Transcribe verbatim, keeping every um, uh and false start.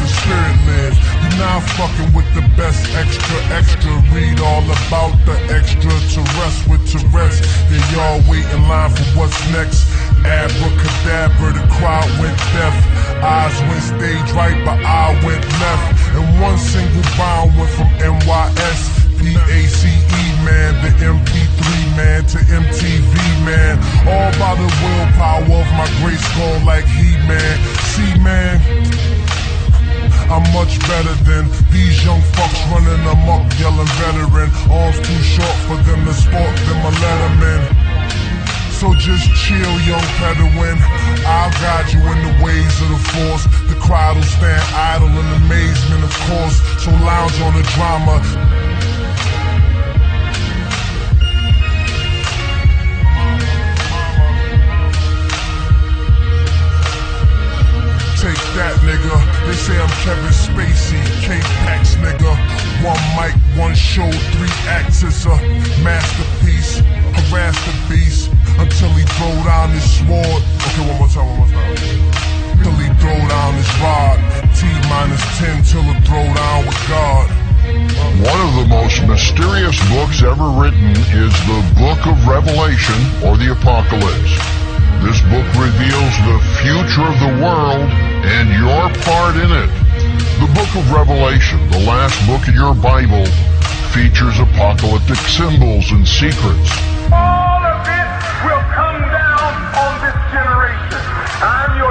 spirit live. You're not fucking with the best. Extra, extra, read all about the extra to rest with Tourette's. Yeah, y'all wait in line for what's next. Abracadabra, the crowd went deaf. Eyes went stage right, but I went left. And one single bound went from N Y S, P A C E, man, the M P three, man, to M T V, man. All by the willpower of my great skull like He-Man. See, man, I'm much better than these young fucks running amok, yelling veteran. Arms too short for them to sport them a letterman. So just chill, young Padawan. I'll guide you in the ways of the force. The crowd will stand idle in amazement, of course. So lounge on the drama. Take that, nigga. They say I'm Kevin Spacey, K-Pax, nigga. One mic, one show, three acts. It's a masterpiece. Harass the beast until he throw down his sword. Okay, one more time, one more time. Till he throw down his rod. T minus ten till he throw down with God. One of the most mysterious books ever written is the Book of Revelation, or the Apocalypse. This book reveals the future of the world and your part in it. The Book of Revelation, the last book in your Bible, features apocalyptic symbols and secrets. All of it will come down on this generation. I'm your